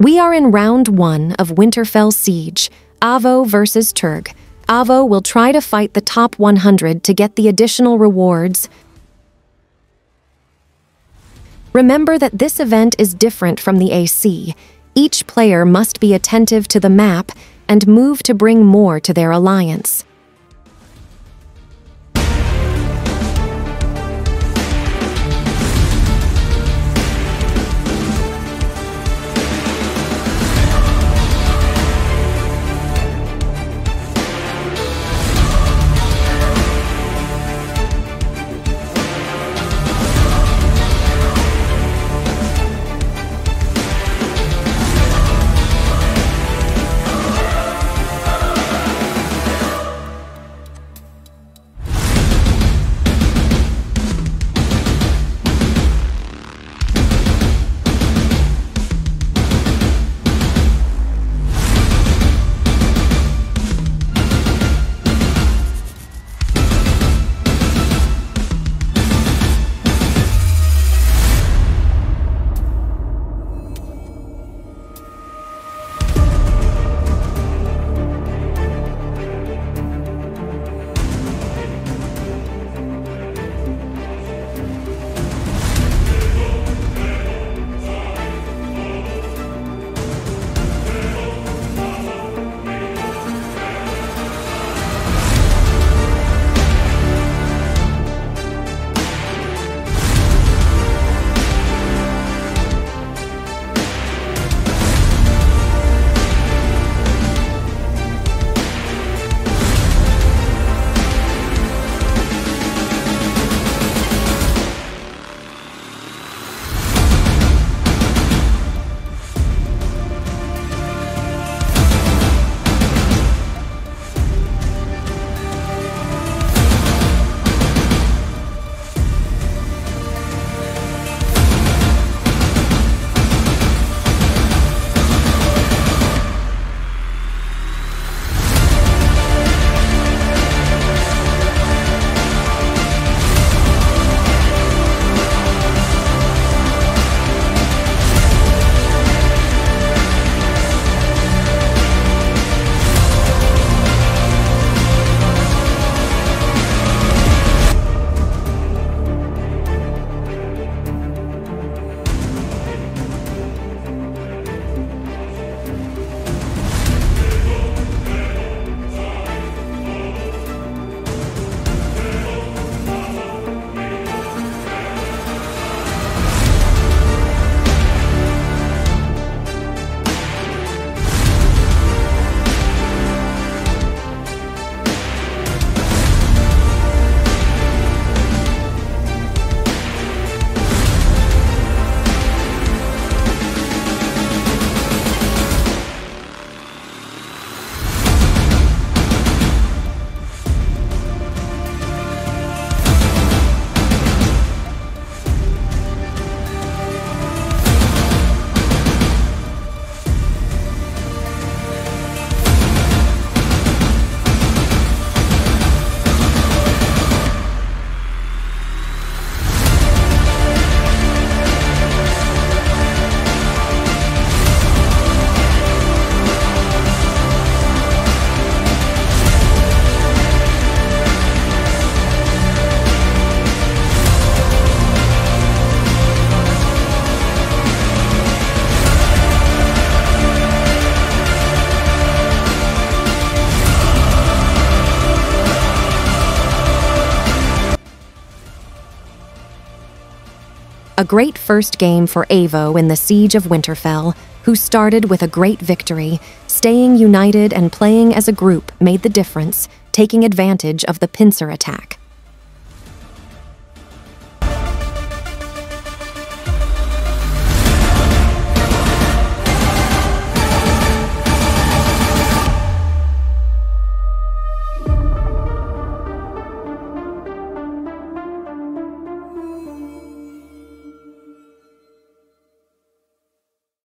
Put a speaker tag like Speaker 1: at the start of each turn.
Speaker 1: We are in round 1 of Winterfell Siege, Avo versus Turg. Avo will try to fight the top 100 to get the additional rewards. Remember that this event is different from the AC. Each player must be attentive to the map and move to bring more to their alliance. A great first game for Avo in the Siege of Winterfell, who started with a great victory. Staying united and playing as a group made the difference, taking advantage of the pincer attack.